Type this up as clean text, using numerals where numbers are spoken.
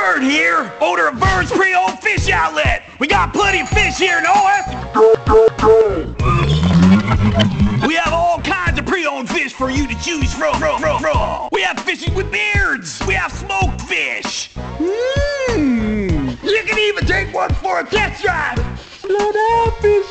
Vern here, owner of Vern's Preowned Fish Outlet. We got plenty of fish here in OS. We have all kinds of pre-owned fish for you to choose from. We have fishing with beards. We have smoked fish. You can even take one for a test drive. Slow down,